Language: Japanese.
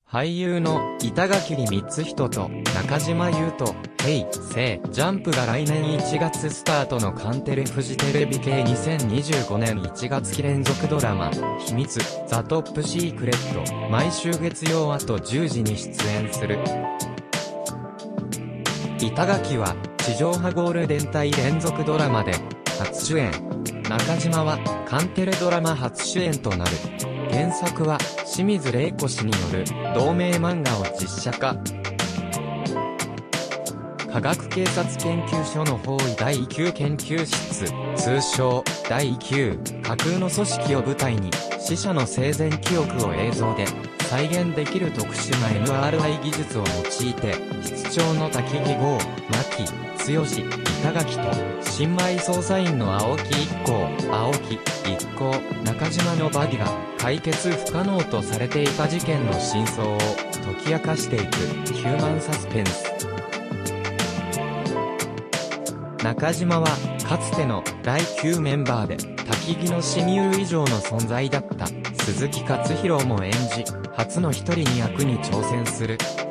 俳優の板垣光人と中島裕翔、平成ジャンプが来年1月スタートのカンテレフジテレビ系2025年1月期連続ドラマ、秘密、ザ・トップシークレット、毎週月曜あと10時に出演する。板垣は、地上波ゴールデン帯連続ドラマで、初主演。中島は、カンテレドラマ初主演となる。原作は、清水玲子氏による、同名漫画を実写化。科学警察研究所の法医第9研究室、通称、第9、架空の組織を舞台に、死者の生前記憶を映像で、再現できる特殊な MRI 技術を用いて、室長の滝木剛、牧、剛、板垣と、新米捜査員の青木一行、中島のバディが、解決不可能とされていた事件の真相を解き明かしていくヒューマンサスペンス。中島はかつての第9メンバーで滝木の親友以上の存在だった鈴木勝弘も演じ、初の一人に役に挑戦する。